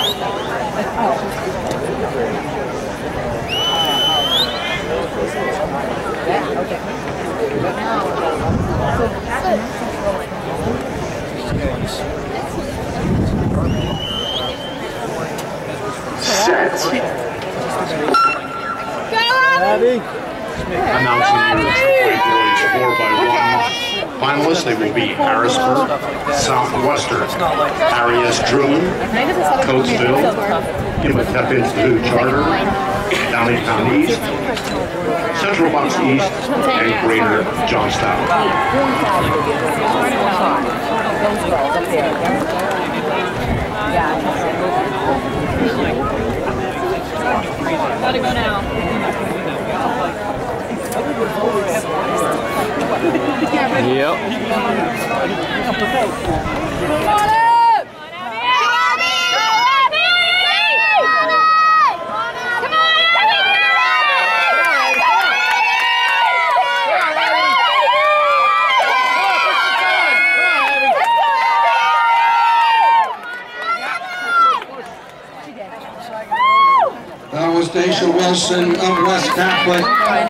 Announcing your 4x1 finalists, they will be Harrisburg, Southwestern, Arias Truman, Coatesville, Imhotep Institute Charter, Downingtown East, Central Bucks East, and Greater Johnstown. Gotta go now. Yep. That was Daisha Wilson of West Catholic.